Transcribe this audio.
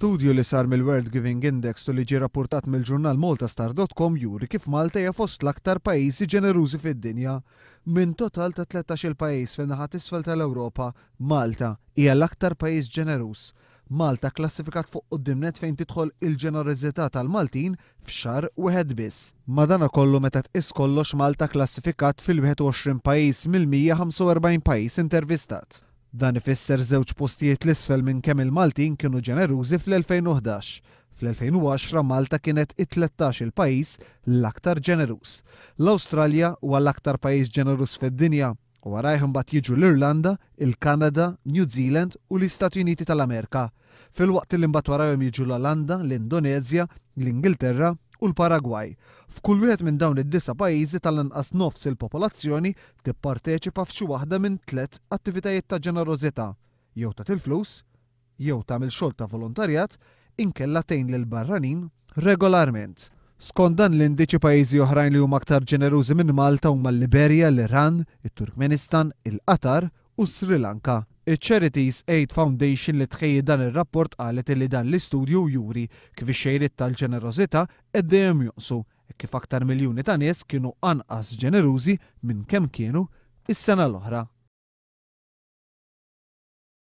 Studju li sar mill-World Giving Index u li ġie rapportat mill-ġurnal maltastar.com juri kif Malta hija fost l-aktar pajjiżi ġenerużi fid-dinja. Minn total ta' 13-il pajjiż fin-naħa t'isfel tal-Ewropa, Malta hija l-aktar pajjiż ġeneruż. Malta klassifikat fuq qudiemnet fejn tidħol il-ġenerożità tal-Maltin f'xahar wieħed biss. Madankollu meta tqis kollox Malta klassifikat fil-21 pajjiż mill-145 pajjiż intervistat. Dan ifisser żewġ postijiet l-isfel minn kemm il-Maltin kienu ġenerużi fl-2011. Fl-2010 Malta kienet it-13 pajjiż l-aktar ġeneruż. L-Awstralja huwa l-aktar pajjiż ġeneruż fid-dinja u warajh imbagħad jiġu l-Irlanda, il-Kanada, New Zealand u l-Istati Uniti tal-Amerika. Filwaqt li mbagħad warajhom jiġu l-Olanda, l-Indonezja, l-Ingilterra u l-Paragwaj. F'kull wieħed minn dawn id-9 pajjiżi tal-inqas nofs il-popolazzjoni tipparteċipa f'xi waħda minn 3 attivitajiet ta' ġenerożità, jew tagħti il-flus, jew tagħmel xogħol ta' volontarjat, inkella tgħin lil barranin regolarment. Skont dan l-indiċi pajjiżi oħrajn li huma aktar ġenerużi minn Malta huma l-Liberja, l-Iran, it-Turkmenistan, il-Qatar u Sri Lanka. Il-Charities Aid Foundation li tħejji dan ir-rapport qalet li dan l-istudju juri kif ix-xejriet tal-ġenerożità qegħdin jonqsu kif aktar miljuni ta' nies kienu anqas ġenerużi minn kemm kienu is-sena l-oħra.